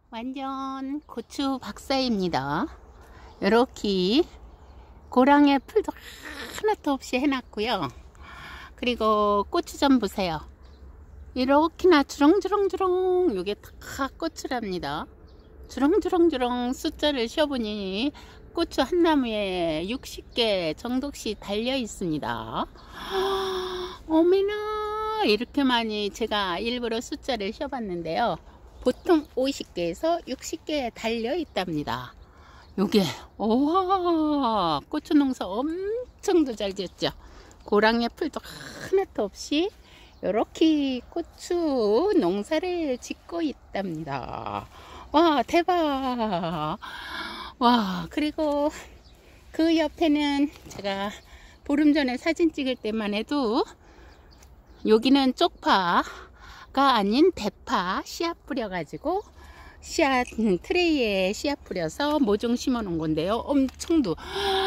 완전 고추 박사입니다. 이렇게 고랑에 풀도 하나도 없이 해놨고요. 그리고 고추 좀 보세요. 이렇게나 주렁주렁주렁 요게 다 고추랍니다. 주렁주렁주렁 숫자를 쉬어보니 고추 한 나무에 60개 정도씩 달려 있습니다. 어머나, 이렇게 많이 제가 일부러 숫자를 쉬어봤는데요. 보통 50개에서 60개 달려 있답니다. 요게 우와, 고추 농사 엄청도 잘 지었죠. 고랑의 풀도 하나도 없이 이렇게 고추 농사를 짓고 있답니다. 와, 대박. 와, 그리고 그 옆에는 제가 보름 전에 사진 찍을 때만 해도 여기는 쪽파가 아닌 대파 씨앗 뿌려가지고 씨앗 트레이에 씨앗 뿌려서 모종 심어 놓은 건데요. 엄청도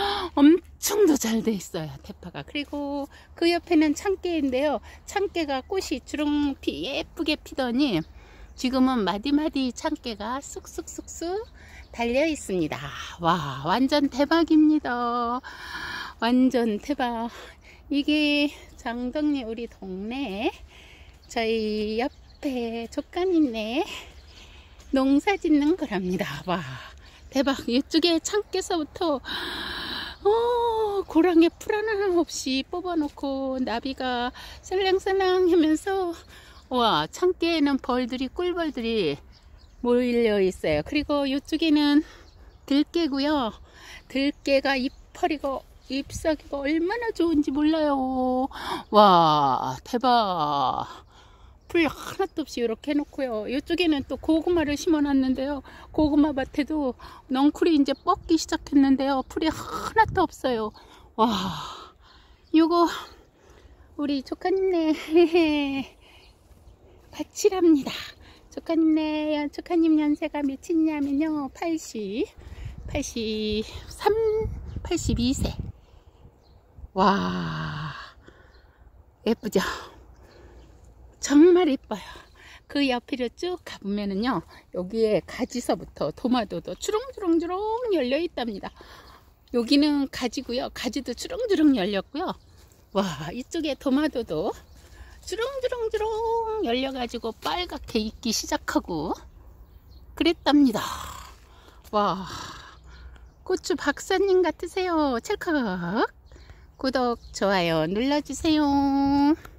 잘 돼 있어요, 대파가. 그리고 그 옆에는 참깨인데요. 참깨가 꽃이 주렁 예쁘게 피더니 지금은 마디마디 참깨가 쑥쑥쑥쑥 달려 있습니다. 와, 완전 대박입니다. 완전 대박. 이게 장덕리 우리 동네 저희 옆에 족간이네 농사 짓는 거랍니다. 와, 대박. 이쪽에 참깨서부터 고랑에 풀 하나 없이 뽑아놓고 나비가 살랑살랑 하면서 와, 참깨에는 벌들이 꿀벌들이 몰려 있어요. 그리고 이쪽에는 들깨고요. 들깨가 잎퍼리고 잎사귀가 얼마나 좋은지 몰라요. 와, 대박. 풀 하나도 없이 이렇게 해놓고요. 이쪽에는 또 고구마를 심어 놨는데요. 고구마 밭에도 넝쿨이 이제 뻗기 시작했는데요. 풀이 하나도 없어요. 와, 요거 우리 조카님네 밭이랍니다. 조카님 연세가 몇이냐면요, 82세. 와, 예쁘죠? 정말 예뻐요. 그 옆으로 쭉 가보면은요, 여기에 가지서부터 도마도도 주렁주렁주렁 열려 있답니다. 여기는 가지고요. 가지도 주렁주렁 열렸고요. 와, 이쪽에 도마도도 주렁주렁주렁 열려가지고 빨갛게 익기 시작하고 그랬답니다. 와, 고추 박사님 같으세요. 찰칵 구독, 좋아요 눌러주세요.